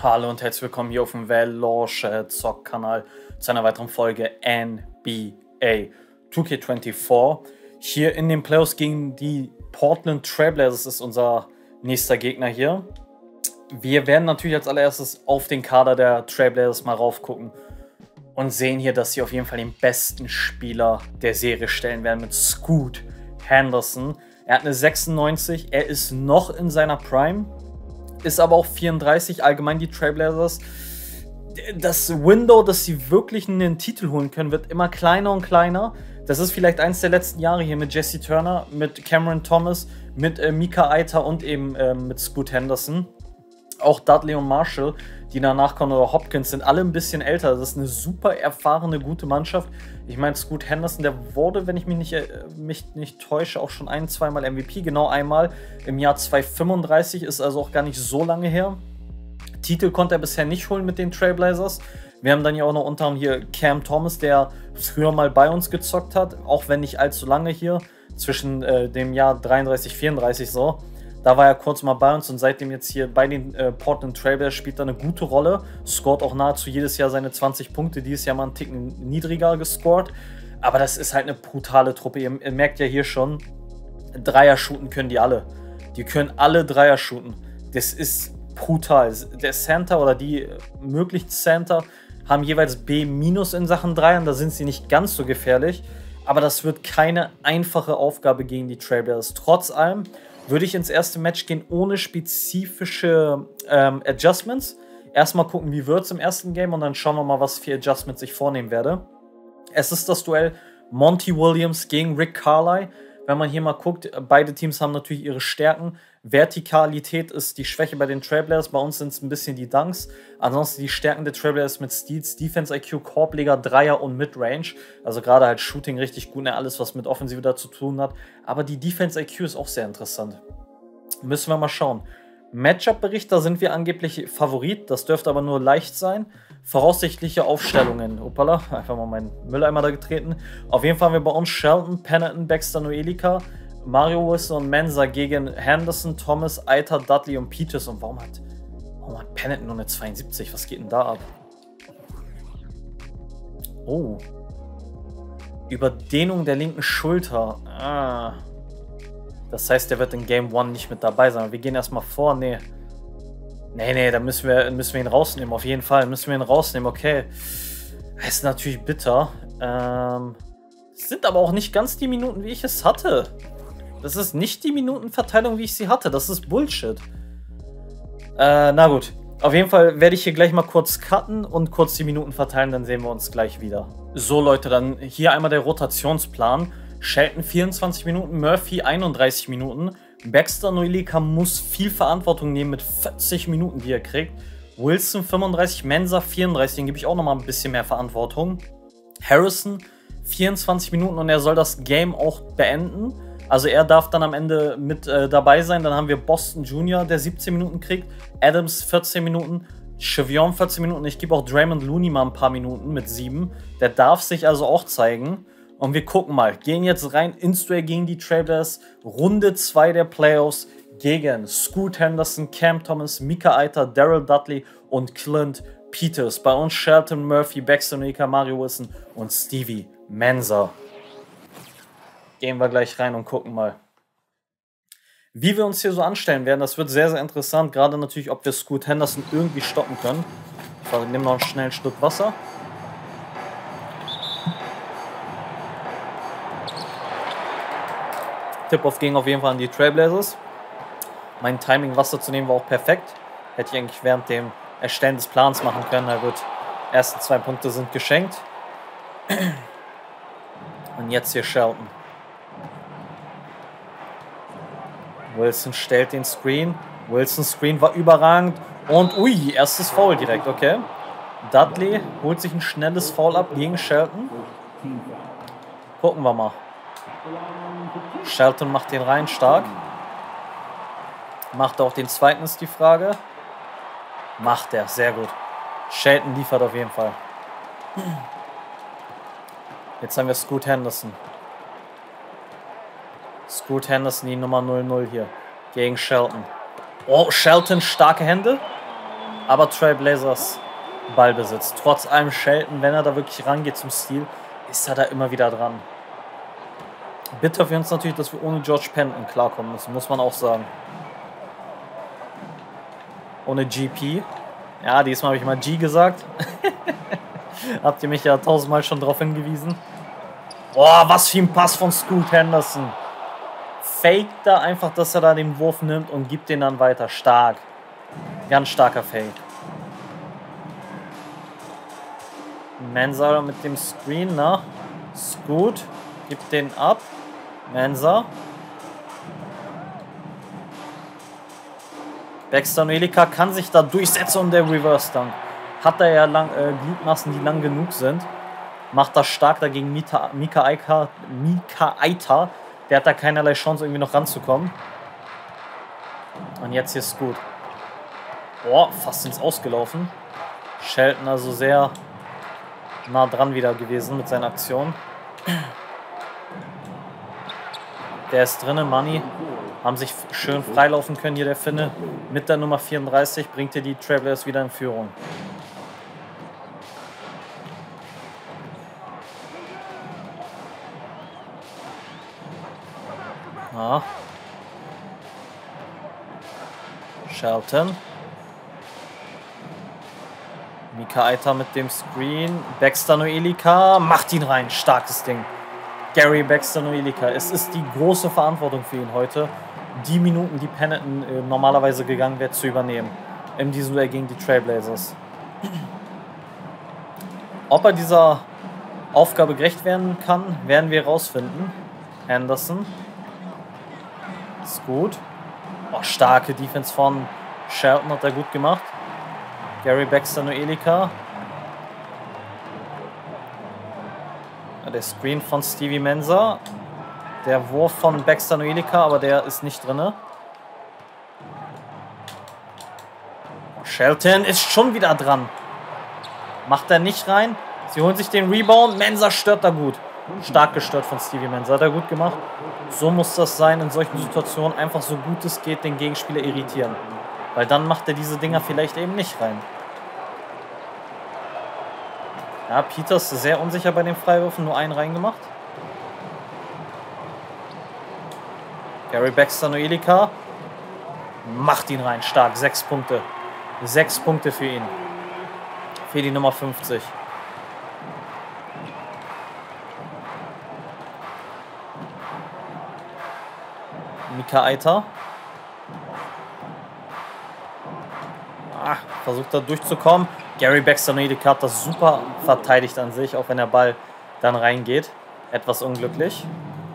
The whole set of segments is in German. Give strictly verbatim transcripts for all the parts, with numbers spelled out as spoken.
Hallo und herzlich willkommen hier auf dem Veloce Zock Kanal zu einer weiteren Folge N B A zwei K vierundzwanzig. Hier in den Playoffs gegen die Portland Trailblazers, das ist unser nächster Gegner hier. Wir werden natürlich als allererstes auf den Kader der Trailblazers mal raufgucken und sehen hier, dass sie auf jeden Fall den besten Spieler der Serie stellen werden mit Scoot Henderson. Er hat eine sechsundneunzig, er ist noch in seiner Prime. Ist aber auch vierunddreißig, allgemein die Trailblazers. Das Window, dass sie wirklich einen Titel holen können, wird immer kleiner und kleiner. Das ist vielleicht eins der letzten Jahre hier mit Jesse Turner, mit Cameron Thomas, mit äh, Mika Eiter und eben äh, mit Scoot Henderson. Auch Dudley und Marshall, die danach kommen, oder Hopkins, sind alle ein bisschen älter. Das ist eine super erfahrene, gute Mannschaft. Ich meine, Scoot Henderson, der wurde, wenn ich mich nicht, äh, mich nicht täusche, auch schon ein-, zweimal M V P. Genau einmal im Jahr zweitausendfünfunddreißig, ist also auch gar nicht so lange her. Titel konnte er bisher nicht holen mit den Trailblazers. Wir haben dann ja auch noch unter anderem hier Cam Thomas, der früher mal bei uns gezockt hat, auch wenn nicht allzu lange hier, zwischen äh, dem Jahr dreiunddreißig, vierunddreißig so. Da war er kurz mal bei uns und seitdem jetzt hier bei den äh, Portland Trailblazers spielt er eine gute Rolle. Scoret auch nahezu jedes Jahr seine zwanzig Punkte. Dieses Jahr mal einen Ticken niedriger gescored. Aber das ist halt eine brutale Truppe. Ihr, ihr merkt ja hier schon, Dreier shooten können die alle. Die können alle Dreier shooten. Das ist brutal. Der Center oder die möglichen Center haben jeweils B- in Sachen Dreiern. Da sind sie nicht ganz so gefährlich. Aber das wird keine einfache Aufgabe gegen die Trailblazers. Trotz allem würde ich ins erste Match gehen ohne spezifische ähm, Adjustments. Erstmal gucken, wie wird es im ersten Game und dann schauen wir mal, was für Adjustments ich vornehmen werde. Es ist das Duell Monty Williams gegen Rick Carlisle. Wenn man hier mal guckt, beide Teams haben natürlich ihre Stärken. Vertikalität ist die Schwäche bei den Trailblazers. Bei uns sind es ein bisschen die Dunks. Ansonsten die Stärken der Trailblazers mit Steals, Defense I Q, Korbleger, Dreier und Midrange. Also gerade halt Shooting richtig gut, ne? Alles, was mit Offensive da zu tun hat. Aber die Defense I Q ist auch sehr interessant. Müssen wir mal schauen. Matchup-Bericht, da sind wir angeblich Favorit. Das dürfte aber nur leicht sein. Voraussichtliche Aufstellungen. Opala, einfach mal meinen Mülleimer da getreten. Auf jeden Fall haben wir bei uns Shelton, Penneton, Baxter, Noelika, Mario Wilson und Mensah gegen Henderson, Thomas, Eiter, Dudley und Peters. Und warum hat, warum hat Penneton nur eine zweiundsiebzig? Was geht denn da ab? Oh. Überdehnung der linken Schulter. Ah. Das heißt, der wird in Game eins nicht mit dabei sein. Wir gehen erstmal vor. Nee. Nee, nee, da müssen wir, müssen wir ihn rausnehmen. Auf jeden Fall müssen wir ihn rausnehmen. Okay. Das ist natürlich bitter. Ähm. Das sind aber auch nicht ganz die Minuten, wie ich es hatte. Das ist nicht die Minutenverteilung, wie ich sie hatte. Das ist Bullshit. Äh, na gut. Auf jeden Fall werde ich hier gleich mal kurz cutten und kurz die Minuten verteilen, dann sehen wir uns gleich wieder. So Leute, dann hier einmal der Rotationsplan. Shelton vierundzwanzig Minuten, Murphy einunddreißig Minuten. Baxter Noelika muss viel Verantwortung nehmen mit vierzig Minuten, die er kriegt. Wilson fünfunddreißig, Mensah vierunddreißig, den gebe ich auch nochmal ein bisschen mehr Verantwortung. Harrison vierundzwanzig Minuten und er soll das Game auch beenden. Also er darf dann am Ende mit äh, dabei sein. Dann haben wir Boston Junior, der siebzehn Minuten kriegt. Adams vierzehn Minuten. Chevion vierzehn Minuten. Ich gebe auch Draymond Looney mal ein paar Minuten mit sieben. Der darf sich also auch zeigen. Und wir gucken mal. Gehen jetzt rein ins Duell gegen die Trailblazers. Runde zwei der Playoffs gegen Scoot Henderson, Cam Thomas, Mika Eiter, Daryl Dudley und Clint Peters. Bei uns Shelton, Murphy, Baxter Noelika, Mario Wilson und Stevie Mensah. Gehen wir gleich rein und gucken mal, wie wir uns hier so anstellen werden. Das wird sehr, sehr interessant. Gerade natürlich, ob wir Scoot Henderson irgendwie stoppen können. Ich nehme noch einen schnellen Schluck Wasser. Tip-Off ging auf jeden Fall an die Trailblazers. Mein Timing, Wasser zu nehmen, war auch perfekt. Hätte ich eigentlich während dem Erstellen des Plans machen können. Na gut, die ersten zwei Punkte sind geschenkt. Und jetzt hier Shelton. Wilson stellt den Screen. Wilsons Screen war überragend. Und ui, erstes Foul direkt, okay. Dudley holt sich ein schnelles Foul ab gegen Shelton. Gucken wir mal. Shelton macht den rein, stark. Macht er auch den zweiten, ist die Frage. Macht er, sehr gut. Shelton liefert auf jeden Fall. Jetzt haben wir Scoot Henderson. Scoot Henderson, die Nummer null null hier. Gegen Shelton. Oh, Shelton, starke Hände. Aber Trailblazers Ballbesitz. Trotz allem Shelton, wenn er da wirklich rangeht zum Steal, ist er da immer wieder dran. Bitter für uns natürlich, dass wir ohne George Penton klarkommen müssen, muss man auch sagen. Ohne G P. Ja, diesmal habe ich mal G gesagt. Habt ihr mich ja tausendmal schon darauf hingewiesen. Boah, was für ein Pass von Scoot Henderson. Fake da einfach, dass er da den Wurf nimmt und gibt den dann weiter. Stark. Ganz starker Fake. Mensah mit dem Screen, ne? Scoot gibt den ab. Mensah. Baxter Noelika kann sich da durchsetzen und der Reverse Dunk. Hat er ja lang, äh, Gliedmaßen, die lang genug sind. Macht das stark dagegen Mita, Mika, Aika, Mika Aita. Der hat da keinerlei Chance, irgendwie noch ranzukommen. Und jetzt hier ist gut. Boah, fast ins Ausgelaufen. Shelton also sehr nah dran wieder gewesen mit seiner Aktion. Der ist drinne, Money. Haben sich schön freilaufen können hier der Finne. Mit der Nummer vierunddreißig bringt hier die Travelers wieder in Führung. Ah. Shelton. Mika Aita mit dem Screen. Baxter Noelika macht ihn rein. Starkes Ding. Gary Baxter Noelika. Es ist die große Verantwortung für ihn heute, die Minuten, die Penton äh, normalerweise gegangen wäre, zu übernehmen. In diesem Duell gegen die Trailblazers. Ob er dieser Aufgabe gerecht werden kann, werden wir herausfinden. Henderson. Ist gut. Oh, starke Defense von Shelton hat er gut gemacht. Gary Baxter Noelika. Der Screen von Stevie Mensah. Der Wurf von Baxter Noelika, aber der ist nicht drin. Shelton ist schon wieder dran. Macht er nicht rein. Sie holen sich den Rebound. Mensah stört da gut. Stark gestört von Stevie Mensah. Hat er gut gemacht. So muss das sein in solchen Situationen. Einfach so gut es geht den Gegenspieler irritieren. Weil dann macht er diese Dinger vielleicht eben nicht rein. Ja, Peters ist sehr unsicher bei den Freiwürfen. Nur einen reingemacht. Gary Baxter Noelika macht ihn rein. Stark. Sechs Punkte. Sechs Punkte für ihn. Für die Nummer fünfzig. Mika Aita. Ah, versucht da durchzukommen. Gary Baxter Noelika hat das super verteidigt an sich, auch wenn der Ball dann reingeht. Etwas unglücklich.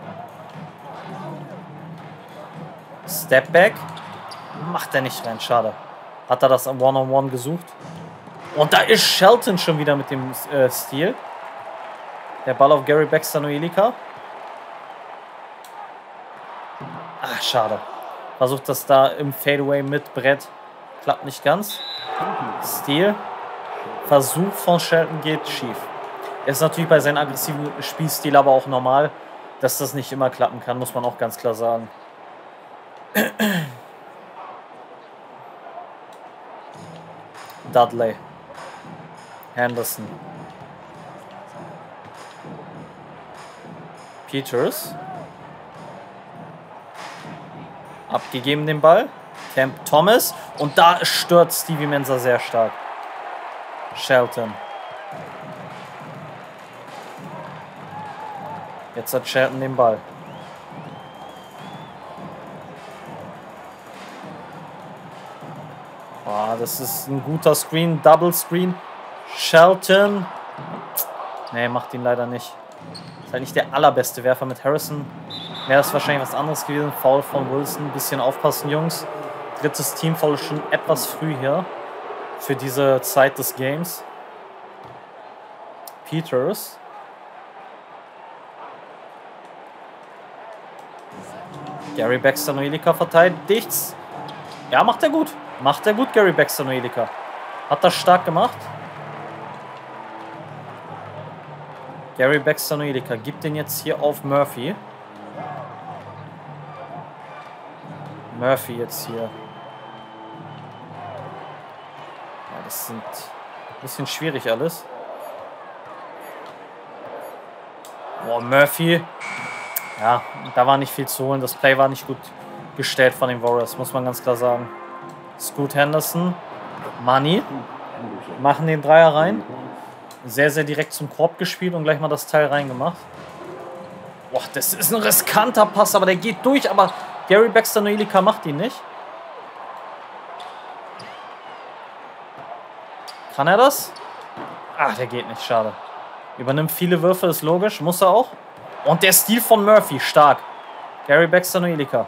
Stepback. Macht er nicht rein, schade. Hat er das am One-on-One gesucht. Und da ist Shelton schon wieder mit dem äh, Steal. Der Ball auf Gary Baxter Noelika. Ah, schade. Versucht das da im Fadeaway mit Brett. Klappt nicht ganz. Steal. Versuch von Shelton geht schief. Ist natürlich bei seinem aggressiven Spielstil aber auch normal, dass das nicht immer klappen kann, muss man auch ganz klar sagen. Dudley. Henderson. Peters. Abgegeben den Ball. Camp Thomas. Und da stört Stevie Mensah sehr stark. Shelton. Jetzt hat Shelton den Ball. Oh, das ist ein guter Screen. Double Screen. Shelton. Nee, macht ihn leider nicht. Ist halt nicht der allerbeste Werfer. Mit Harrison wäre das wahrscheinlich was anderes gewesen. Foul von Wilson. Ein bisschen aufpassen, Jungs. Drittes Teamfoul schon etwas früh hier. Für diese Zeit des Games. Peters. Gary Baxter Noelika verteidigt. Ja, macht er gut. Macht er gut, Gary Baxter Noelika. Hat das stark gemacht. Gary Baxter Noelika gibt den jetzt hier auf Murphy. Murphy jetzt hier. Das sind ein bisschen schwierig alles. Boah, Murphy. Ja, da war nicht viel zu holen. Das Play war nicht gut gestellt von den Warriors, muss man ganz klar sagen. Scoot Henderson. Money. Machen den Dreier rein. Sehr, sehr direkt zum Korb gespielt und gleich mal das Teil reingemacht. Boah, das ist ein riskanter Pass, aber der geht durch. Aber Gary Baxter Noelika macht ihn nicht. Kann er das? Ach, der geht nicht, schade. Übernimmt viele Würfe, ist logisch, muss er auch. Und der Stil von Murphy, stark. Gary Baxter Noelika.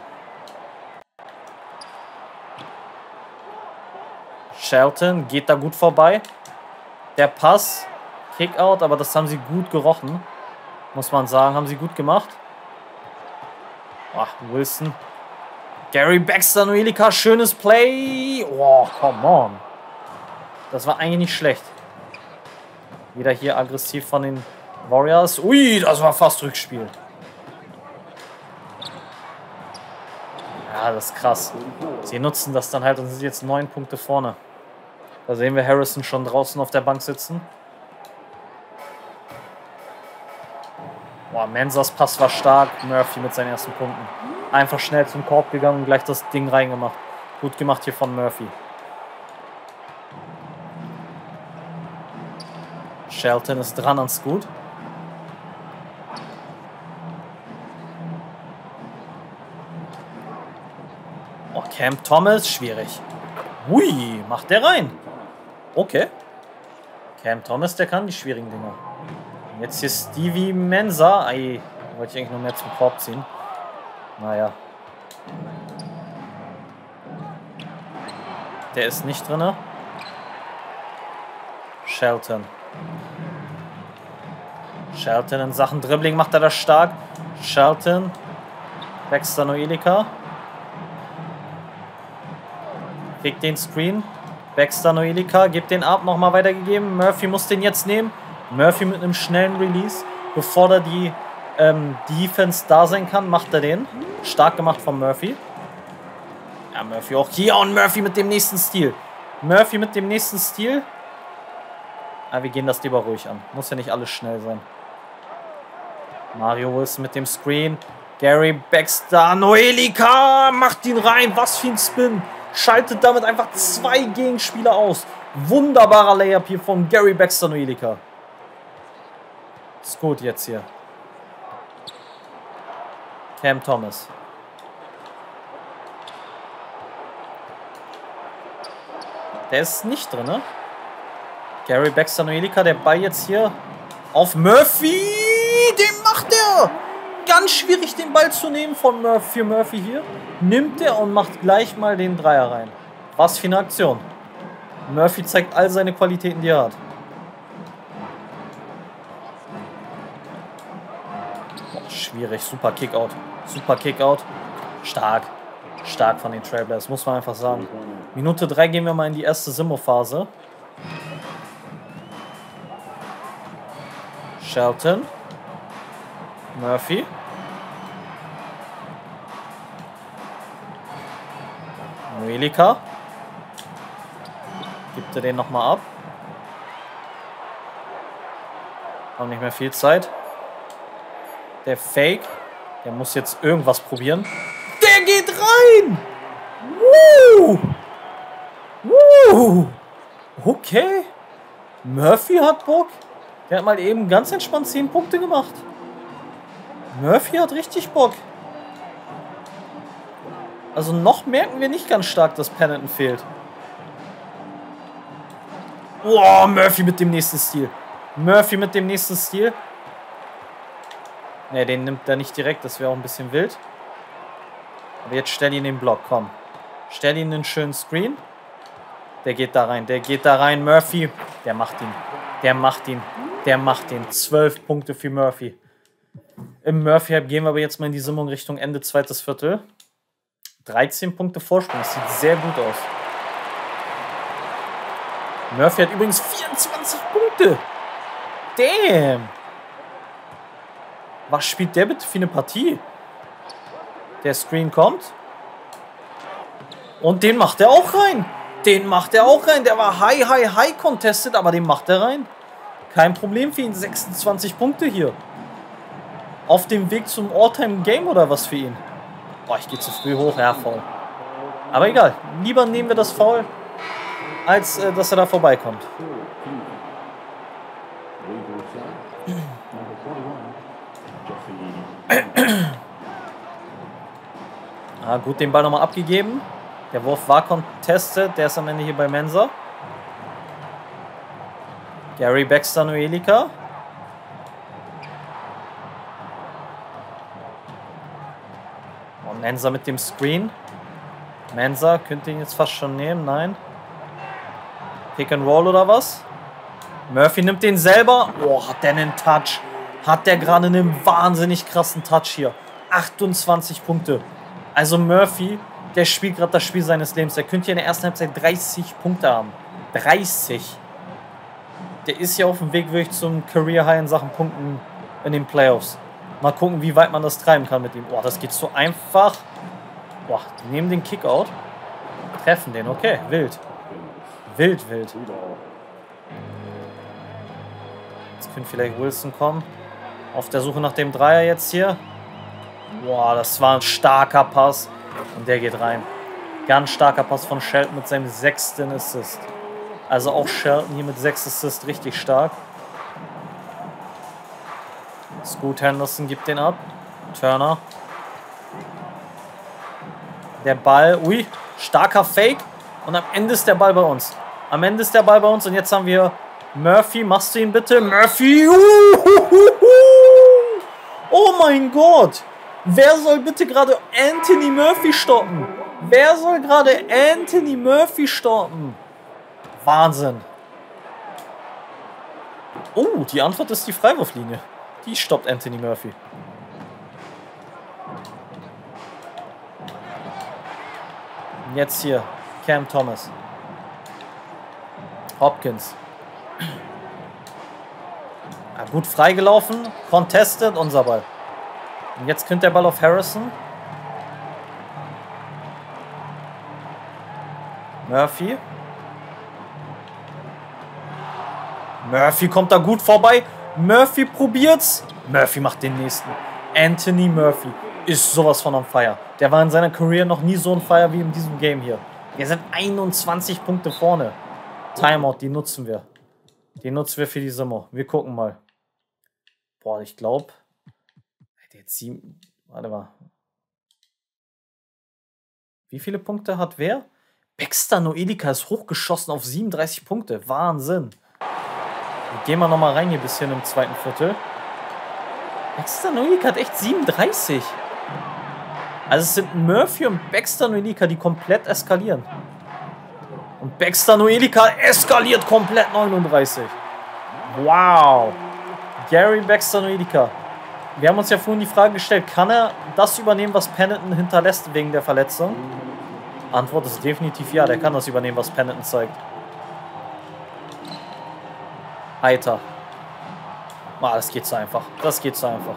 Shelton geht da gut vorbei. Der Pass, Kickout, aber das haben sie gut gerochen. Muss man sagen, haben sie gut gemacht. Ach, Wilson. Gary Baxter Noelika, schönes Play. Oh, come on. Das war eigentlich nicht schlecht. Wieder hier aggressiv von den Warriors. Ui, das war fast Rückspiel. Ja, das ist krass. Sie nutzen das dann halt und sind jetzt neun Punkte vorne. Da sehen wir Harrison schon draußen auf der Bank sitzen. Boah, Mensahs Pass war stark. Murphy mit seinen ersten Punkten. Einfach schnell zum Korb gegangen und gleich das Ding reingemacht. Gut gemacht hier von Murphy. Shelton ist dran an Scoot. Oh, Cam Thomas, schwierig. Ui, macht der rein. Okay. Cam Thomas, der kann die schwierigen Dinger. Und jetzt hier Stevie Mensah. Ei, wollte ich eigentlich noch mehr zum Korb ziehen. Naja. Der ist nicht drin. Shelton. Shelton in Sachen Dribbling macht er das stark. Shelton. Baxter Noelika. Kriegt den Screen. Baxter Noelika gibt den ab, nochmal weitergegeben. Murphy muss den jetzt nehmen. Murphy mit einem schnellen Release. Bevor da die ähm, Defense da sein kann, macht er den. Stark gemacht von Murphy. Ja, Murphy auch hier und Murphy mit dem nächsten Stil. Murphy mit dem nächsten Stil. Ja, wir gehen das lieber ruhig an. Muss ja nicht alles schnell sein. Mario Wilson mit dem Screen. Gary Baxter Noelika macht ihn rein. Was für ein Spin. Schaltet damit einfach zwei Gegenspieler aus. Wunderbarer Layup hier von Gary Baxter Noelika. Ist gut jetzt hier. Cam Thomas. Der ist nicht drin, ne? Gary Baxter Noelika, der Ball jetzt hier auf Murphy. Den macht er. Ganz schwierig, den Ball zu nehmen von Murphy, für Murphy hier. Nimmt er und macht gleich mal den Dreier rein. Was für eine Aktion. Murphy zeigt all seine Qualitäten, die er hat. Oh, schwierig, super Kickout. Super Kickout. Stark. Stark von den Trailblazers, muss man einfach sagen. Minute drei gehen wir mal in die erste Simmo-Phase. Shelton. Murphy. Noelika. Gibt er den nochmal ab. Haben nicht mehr viel Zeit. Der Fake. Der muss jetzt irgendwas probieren. Der geht rein! Woo! Woo! Okay. Murphy hat Bock. Der hat mal eben ganz entspannt zehn Punkte gemacht. Murphy hat richtig Bock. Also noch merken wir nicht ganz stark, dass Pennington fehlt. Oh, Murphy mit dem nächsten Stil. Murphy mit dem nächsten Stil. Ne, den nimmt er nicht direkt, das wäre auch ein bisschen wild. Aber jetzt stell ihn in den Block, komm. Stell ihn in einen schönen Screen. Der geht da rein, der geht da rein. Murphy, der macht ihn. Der macht ihn. Der macht ihn. zwölf Punkte für Murphy. Im Murphy-Hype gehen wir aber jetzt mal in die Simmung Richtung Ende zweites Viertel. dreizehn Punkte Vorsprung. Das sieht sehr gut aus. Murphy hat übrigens vierundzwanzig Punkte. Damn. Was spielt der bitte für eine Partie? Der Screen kommt. Und den macht er auch rein. Den macht er auch rein. Der war high, high, high contested, aber den macht er rein. Kein Problem für ihn. sechsundzwanzig Punkte hier. Auf dem Weg zum All-Time-Game oder was für ihn? Boah, ich gehe zu früh hoch. Ja, Foul. Aber egal. Lieber nehmen wir das Foul, als äh, dass er da vorbeikommt. Ah, gut, den Ball nochmal abgegeben. Der Wurf war contested. Der ist am Ende hier bei Mensah. Gary Baxter Noelika. Und Mensah mit dem Screen. Mensah könnte ihn jetzt fast schon nehmen. Nein. Pick and Roll oder was? Murphy nimmt den selber. Oh, hat der einen Touch. Hat der gerade einen wahnsinnig krassen Touch hier. achtundzwanzig Punkte. Also Murphy, der spielt gerade das Spiel seines Lebens. Der könnte hier in der ersten Halbzeit dreißig Punkte haben. dreißig. Der ist ja auf dem Weg wirklich zum Career High in Sachen Punkten in den Playoffs. Mal gucken, wie weit man das treiben kann mit ihm. Boah, das geht so einfach. Boah, die nehmen den Kickout. Treffen den, okay, wild. Wild, wild. Jetzt könnte vielleicht Wilson kommen. Auf der Suche nach dem Dreier jetzt hier. Boah, das war ein starker Pass. Und der geht rein. Ganz starker Pass von Shelton mit seinem sechsten Assist. Also auch Shelton hier mit sechs Assists richtig stark. Scoot Henderson gibt den ab. Turner. Der Ball. Ui, starker Fake. Und am Ende ist der Ball bei uns. Am Ende ist der Ball bei uns. Und jetzt haben wir Murphy. Machst du ihn bitte? Murphy. Oh mein Gott. Wer soll bitte gerade Anthony Murphy stoppen? Wer soll gerade Anthony Murphy stoppen? Wahnsinn. Oh, die Antwort ist die Freiwurflinie. Die stoppt Anthony Murphy. Und jetzt hier Cam Thomas. Hopkins. Ja, gut freigelaufen. Contested, unser Ball. Und jetzt könnte der Ball auf Harrison. Murphy. Murphy kommt da gut vorbei. Murphy probiert's. Murphy macht den nächsten. Anthony Murphy ist sowas von on fire. Der war in seiner Karriere noch nie so on fire wie in diesem Game hier. Wir sind einundzwanzig Punkte vorne. Timeout, die nutzen wir. Die nutzen wir für die Summe. Wir gucken mal. Boah, ich glaube... Jetzt sieben... Warte mal. Wie viele Punkte hat wer? Baxter Noelika ist hochgeschossen auf siebenunddreißig Punkte. Wahnsinn. Gehen wir nochmal rein hier ein bisschen im zweiten Viertel. Baxter Noelika hat echt siebenunddreißig. Also es sind Murphy und Baxter Noelika, die komplett eskalieren. Und Baxter Noelika eskaliert komplett neununddreißig. Wow. Gary Baxter Noelika. Wir haben uns ja vorhin die Frage gestellt, kann er das übernehmen, was Pennington hinterlässt wegen der Verletzung? Antwort ist definitiv ja, der kann das übernehmen, was Pennington zeigt. Eiter. Ah, das geht so einfach. Das geht so einfach.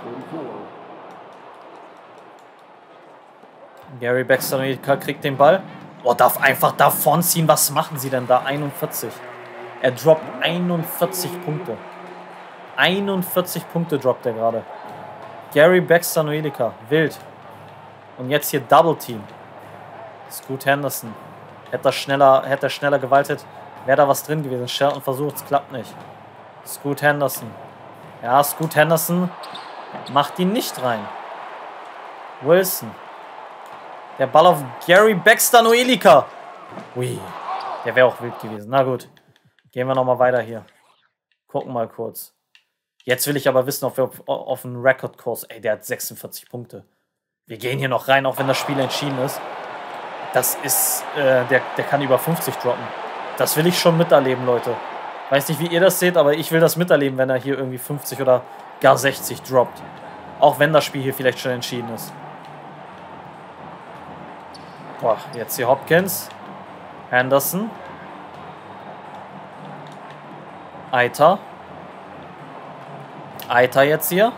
Gary Baxter kriegt den Ball. Oh, darf einfach davonziehen. Was machen sie denn da? einundvierzig. Er droppt einundvierzig Punkte. einundvierzig Punkte droppt er gerade. Gary Baxter Noelika. Wild. Und jetzt hier Double Team. Scoot Henderson. Hätte er schneller, hätte er schneller gewaltet, wäre da was drin gewesen. Shelton versucht, es klappt nicht. Scoot Henderson. Ja, Scoot Henderson macht ihn nicht rein. Wilson. Der Ball auf Gary Baxter Noelika. Ui, der wäre auch wild gewesen. Na gut, gehen wir nochmal weiter hier. Gucken mal kurz. Jetzt will ich aber wissen, ob wir auf, auf einen Rekordkurs... Ey, der hat sechsundvierzig Punkte. Wir gehen hier noch rein, auch wenn das Spiel entschieden ist. Das ist... Äh, der, der kann über fünfzig droppen. Das will ich schon miterleben, Leute. Weiß nicht, wie ihr das seht, aber ich will das miterleben, wenn er hier irgendwie fünfzig oder gar sechzig droppt. Auch wenn das Spiel hier vielleicht schon entschieden ist. Boah, jetzt hier Hopkins. Henderson. Eiter. Eiter jetzt hier.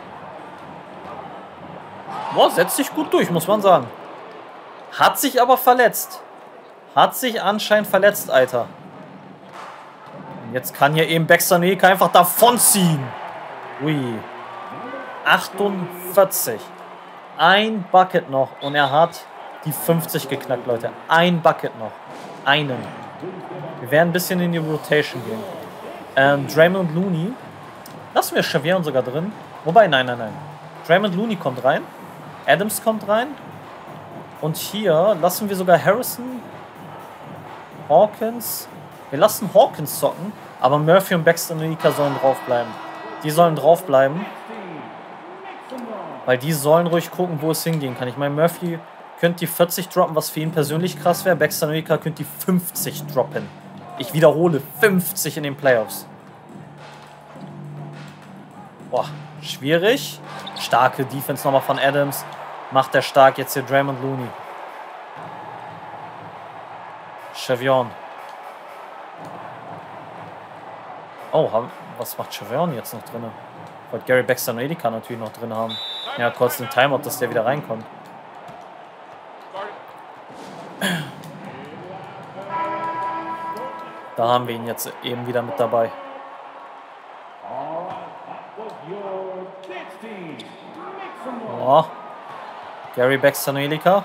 Boah, setzt sich gut durch, muss man sagen. Hat sich aber verletzt. Hat sich anscheinend verletzt, Alter. Und jetzt kann hier eben Baxter Noilika einfach davonziehen. Ui. achtundvierzig. Ein Bucket noch und er hat die fünfzig geknackt, Leute. Ein Bucket noch. Einen. Wir werden ein bisschen in die Rotation gehen. Ähm, Draymond Looney. Lassen wir Xavier sogar drin. Wobei, nein, nein, nein. Draymond Looney kommt rein. Adams kommt rein. Und hier lassen wir sogar Harrison, Hawkins. Wir lassen Hawkins zocken. Aber Murphy und Baxter Noilika sollen draufbleiben. Die sollen draufbleiben. Weil die sollen ruhig gucken, wo es hingehen kann. Ich meine, Murphy könnte die vierzig droppen, was für ihn persönlich krass wäre. Baxter Noilika könnte die fünfzig droppen. Ich wiederhole, fünfzig in den Playoffs. Boah, schwierig. Starke Defense nochmal von Adams. Macht er stark jetzt hier Draymond Looney. Xavier. Oh, was macht Xavier jetzt noch drin? Wollte Gary Baxter Noilika natürlich noch drin haben. Ja, kurz den Timeout, dass der wieder reinkommt. Da haben wir ihn jetzt eben wieder mit dabei. Oh. Gary Baxter Noilika.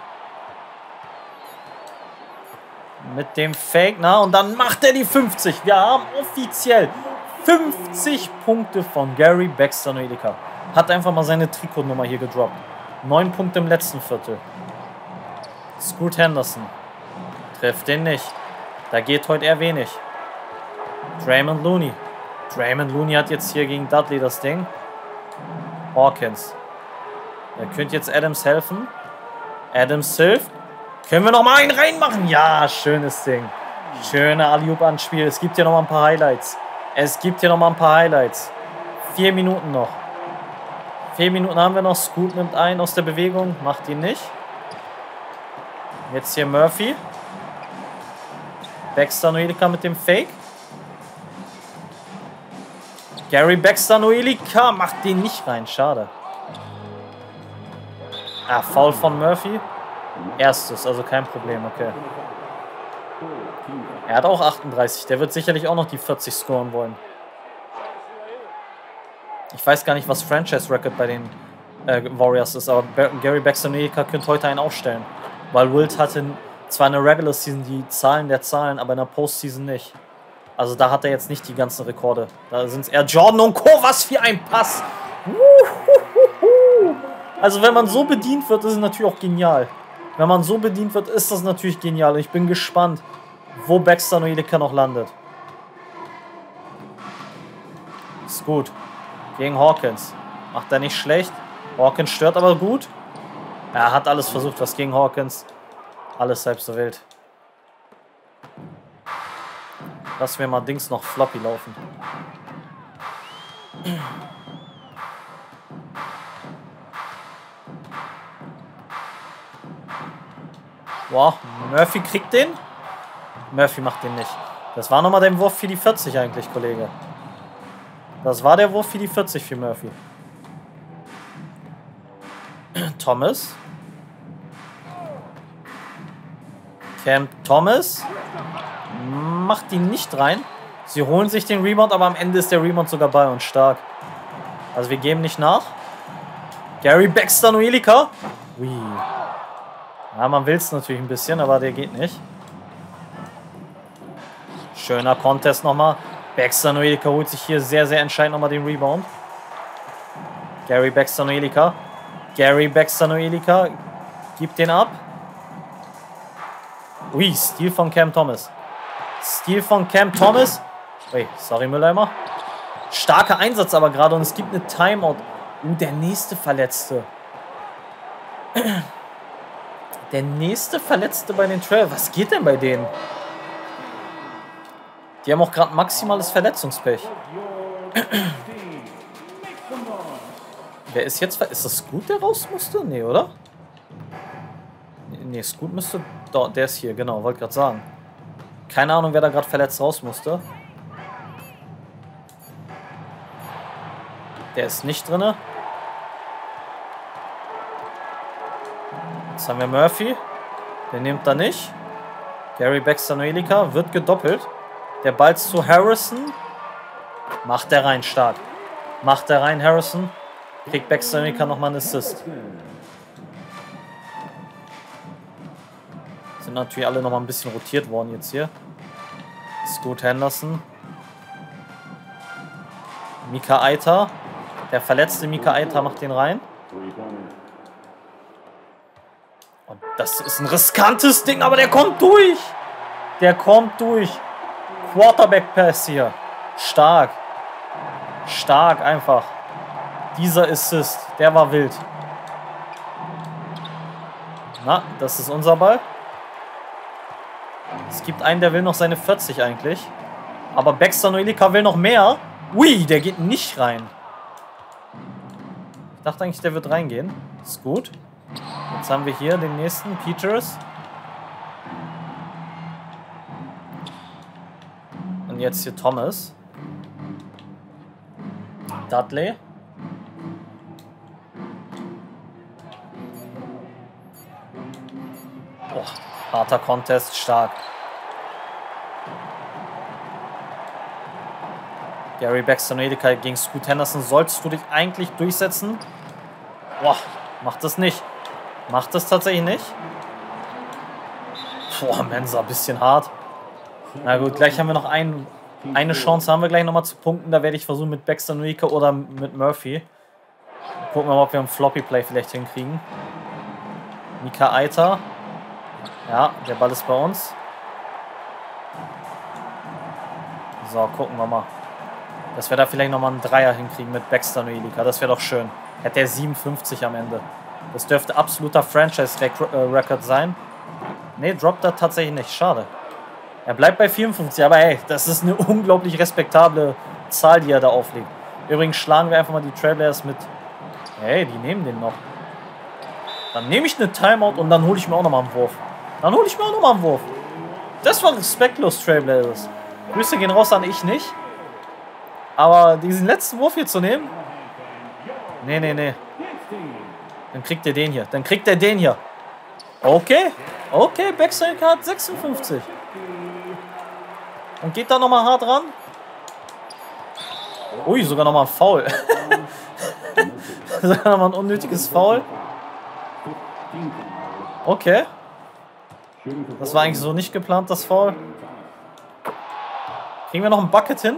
Mit dem Fake, na, und dann macht er die fünfzig. Wir haben offiziell fünfzig Punkte von Gary Baxter Noilika. Hat einfach mal seine Trikotnummer hier gedroppt. neun Punkte im letzten Viertel. Scoot Henderson. Trifft den nicht. Da geht heute eher wenig. Draymond Looney. Draymond Looney hat jetzt hier gegen Dudley das Ding. Hawkins. Er könnte jetzt Adams helfen. Adams hilft. Können wir noch mal einen reinmachen? Ja, schönes Ding. Schöne Alley-oop-Anspiel. Es gibt hier noch mal ein paar Highlights. Es gibt hier noch mal ein paar Highlights. Vier Minuten noch. Vier Minuten haben wir noch. Scoot nimmt ein aus der Bewegung. Macht ihn nicht. Jetzt hier Murphy. Baxter Noilika mit dem Fake. Gary Baxter Noilika macht den nicht rein. Schade. Ah, Foul von Murphy. Erstes, also kein Problem, okay. Er hat auch achtunddreißig. Der wird sicherlich auch noch die vierzig scoren wollen. Ich weiß gar nicht, was Franchise-Record bei den äh, Warriors ist, aber Gary Baxter Noilika könnte heute einen aufstellen. Weil Wilt hatte zwar in der Regular Season die Zahlen der Zahlen, aber in der Postseason nicht. Also da hat er jetzt nicht die ganzen Rekorde. Da sind es eher Jordan und Co. Was für ein Pass! Also wenn man so bedient wird, ist es natürlich auch genial. Wenn man so bedient wird, ist das natürlich genial. Und ich bin gespannt, wo Baxter Noilika noch landet. Ist gut. Gegen Hawkins. Macht er nicht schlecht. Hawkins stört aber gut. Er hat alles versucht, was gegen Hawkins. Alles halb so wild. Lassen wir mal Dings noch floppy laufen. Boah, Murphy kriegt den. Murphy macht den nicht. Das war nochmal der Wurf für die vierzig eigentlich, Kollege. Das war der Wurf für die vierzig für Murphy. Thomas. Cam Thomas. Macht ihn nicht rein. Sie holen sich den Rebound, aber am Ende ist der Rebound sogar bei uns stark. Also wir geben nicht nach. Gary Baxter Noilika. Ui. Ja, man will es natürlich ein bisschen, aber der geht nicht. Schöner Contest nochmal. Baxter Noilika holt sich hier sehr, sehr entscheidend nochmal den Rebound. Gary Baxter Noilika. Gary Baxter Noilika gibt den ab. Ui, Steal von Cam Thomas. Steal von Cam Thomas. Ui, sorry Mülleimer. Starker Einsatz aber gerade und es gibt eine Timeout. Uh, der nächste Verletzte. Der nächste Verletzte bei den Trail. Was geht denn bei denen? Die haben auch gerade maximales Verletzungspech. Wer ist jetzt... Ist das Scoot, der raus musste? Nee, oder? Nee, Scoot müsste... Doch, der ist hier, genau. Wollte gerade sagen. Keine Ahnung, wer da gerade verletzt raus musste. Der ist nicht drin. Jetzt haben wir Murphy. Den nimmt er nicht. Gary Baxter Noelica wird gedoppelt. Der Ball zu Harrison. Macht der rein, stark. Macht der rein, Harrison. Kriegt Baxter Noelica nochmal einen Assist. Sind natürlich alle nochmal ein bisschen rotiert worden jetzt hier. Scoot Henderson. Mika Eiter. Der verletzte Mika Eiter macht den rein. Und das ist ein riskantes Ding, aber der kommt durch. Der kommt durch. Quarterback-Pass hier. Stark. Stark einfach. Dieser Assist, der war wild. Na, das ist unser Ball. Es gibt einen, der will noch seine vierzig eigentlich. Aber Baxter Noelica will noch mehr. Ui, der geht nicht rein. Ich dachte eigentlich, der wird reingehen. Ist gut. Jetzt haben wir hier den nächsten, Peters. Und jetzt hier Thomas. Dudley. Oh, harter Contest, stark. Gary Baxter Noelica gegen Scoot Henderson. Sollst du dich eigentlich durchsetzen? Boah, macht das nicht. Macht das tatsächlich nicht. Boah, Mensa, ein bisschen hart. Na gut, gleich haben wir noch ein, eine Chance, haben wir gleich nochmal zu punkten. Da werde ich versuchen mit Baxter Noelica oder mit Murphy. Gucken wir mal, ob wir einen Floppy Play vielleicht hinkriegen. Mika Eiter. Ja, der Ball ist bei uns. So, gucken wir mal. Dass wir da vielleicht nochmal einen Dreier hinkriegen mit Baxter Noelica. Das wäre doch schön. Hätte er siebenundfünfzig am Ende. Das dürfte absoluter Franchise-Record sein. Ne, droppt er tatsächlich nicht. Schade. Er bleibt bei vierundfünfzig. Aber hey, das ist eine unglaublich respektable Zahl, die er da auflegt. Übrigens schlagen wir einfach mal die Trailblazers mit. Hey, die nehmen den noch. Dann nehme ich eine Timeout und dann hole ich mir auch nochmal einen Wurf. Dann hole ich mir auch nochmal einen Wurf. Das war respektlos, Trailblazers. Grüße gehen raus an ich nicht. Aber diesen letzten Wurf hier zu nehmen? Nee, nee, nee. Dann kriegt er den hier. Dann kriegt er den hier. Okay. Okay, Baxter hat sechsundfünfzig. Und geht da nochmal hart ran. Ui, sogar nochmal ein Foul. Sogar nochmal ein unnötiges Foul. Okay. Das war eigentlich so nicht geplant, das Foul. Kriegen wir noch ein Bucket hin?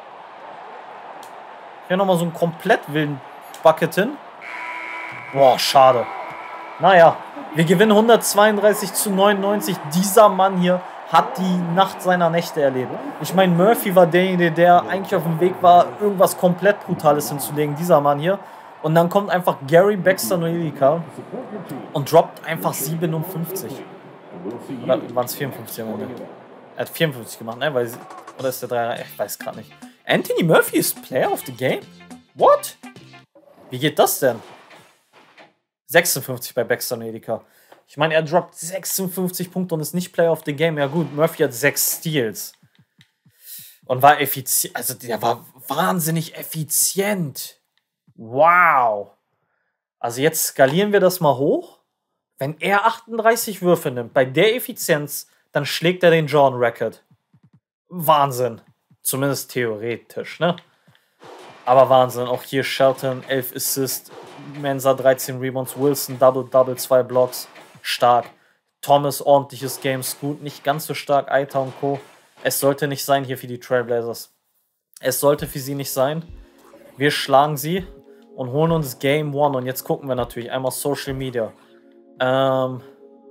Hier nochmal so einen komplett wilden Bucket hin. Boah, schade. Naja, wir gewinnen hundertzweiunddreißig zu neunundneunzig. Dieser Mann hier hat die Nacht seiner Nächte erlebt. Ich meine, Murphy war derjenige, der eigentlich auf dem Weg war, irgendwas komplett Brutales hinzulegen. Dieser Mann hier. Und dann kommt einfach Gary Baxter Noelica und droppt einfach siebenundfünfzig. Oder waren es vierundfünfzig am Ende? Er hat vierundfünfzig gemacht, ne? Weil, oder ist der Dreier? Ich weiß gerade nicht. Anthony Murphy ist Player of the Game? What? Wie geht das denn? sechsundfünfzig bei Baxter Noelica. Ich meine, er droppt sechsundfünfzig Punkte und ist nicht Player of the Game. Ja gut, Murphy hat sechs Steals. Und war effizient. Also der war wahnsinnig effizient. Wow. Also jetzt skalieren wir das mal hoch. Wenn er achtunddreißig Würfe nimmt, bei der Effizienz, dann schlägt er den Jordan-Record. Wahnsinn. Zumindest theoretisch, ne? Aber Wahnsinn. Auch hier Shelton, elf Assists, Mensa, dreizehn Rebounds, Wilson, Double-Double, zwei Blocks. Stark. Thomas, ordentliches Game. Scoot, nicht ganz so stark. Eiter und Co. Es sollte nicht sein hier für die Trailblazers. Es sollte für sie nicht sein. Wir schlagen sie und holen uns Game One. Und jetzt gucken wir natürlich einmal Social Media. Ähm,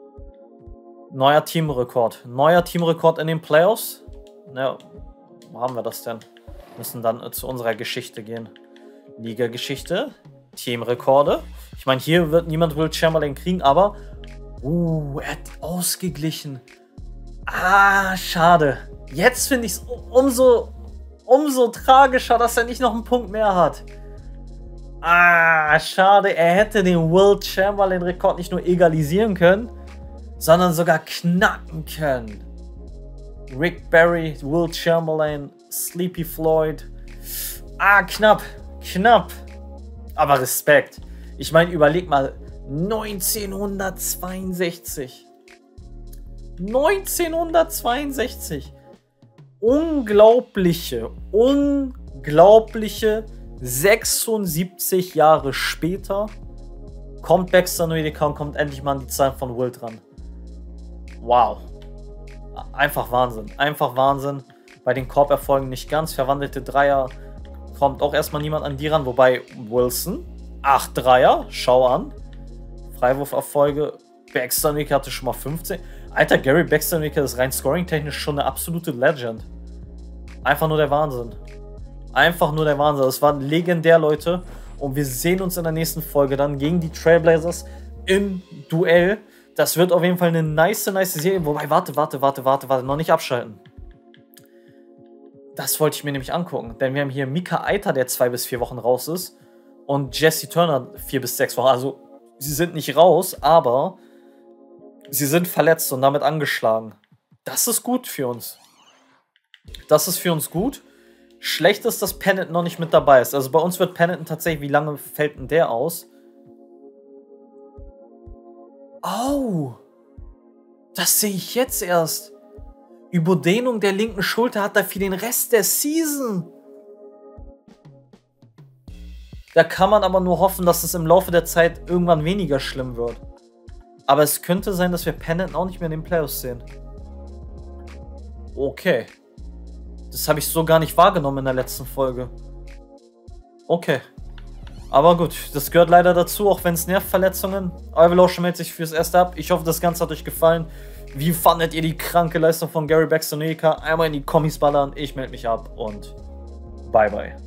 neuer Teamrekord. Neuer Teamrekord in den Playoffs. Ja, wo haben wir das denn? Wir müssen dann äh, zu unserer Geschichte gehen. Liga-Geschichte. Teamrekorde. Ich meine, hier wird niemand Will Chamberlain kriegen, aber uh, er hat ausgeglichen. Ah, schade. Jetzt finde ich es umso, umso tragischer, dass er nicht noch einen Punkt mehr hat. Ah, schade. Er hätte den Will Chamberlain-Rekord nicht nur egalisieren können, sondern sogar knacken können. Rick Barry, Will Chamberlain, Sleepy Floyd. Ah, knapp. Knapp. Aber Respekt. Ich meine, überleg mal. neunzehnhundertzweiundsechzig. neunzehnhundertzweiundsechzig. Unglaubliche, unglaubliche sechsundsiebzig Jahre später kommt Baxter Noedeka und kommt endlich mal an die Zahlen von Wilt ran. Wow. Einfach Wahnsinn. Einfach Wahnsinn. Bei den Korb-Erfolgen nicht ganz. Verwandelte Dreier kommt auch erstmal niemand an die ran. Wobei Wilson, acht Dreier, schau an. Freiwurferfolge, Baxter Noedeka hatte schon mal fünfzehn. Alter, Gary Baxter Noedeka ist rein scoring-technisch schon eine absolute Legend. Einfach nur der Wahnsinn. Einfach nur der Wahnsinn. Das war legendär, Leute. Und wir sehen uns in der nächsten Folge dann gegen die Trailblazers im Duell. Das wird auf jeden Fall eine nice, nice Serie. Wobei, warte, warte, warte, warte, warte, noch nicht abschalten. Das wollte ich mir nämlich angucken. Denn wir haben hier Mika Eiter, der zwei bis vier Wochen raus ist. Und Jesse Turner vier bis sechs Wochen. Also, sie sind nicht raus, aber sie sind verletzt und damit angeschlagen. Das ist gut für uns. Das ist für uns gut. Schlecht ist, dass Pennington noch nicht mit dabei ist. Also bei uns wird Pennington tatsächlich, wie lange fällt denn der aus? Oh, das sehe ich jetzt erst. Überdehnung der linken Schulter hat er für den Rest der Season. Da kann man aber nur hoffen, dass es im Laufe der Zeit irgendwann weniger schlimm wird. Aber es könnte sein, dass wir Pennington auch nicht mehr in den Playoffs sehen. Okay. Das habe ich so gar nicht wahrgenommen in der letzten Folge. Okay. Aber gut, das gehört leider dazu, auch wenn es Nervverletzungen. Evaluation meldet sich fürs Erste ab. Ich hoffe, das Ganze hat euch gefallen. Wie fandet ihr die kranke Leistung von Gary Baxter Noedeka? Einmal in die Kommis ballern. Ich melde mich ab und bye bye.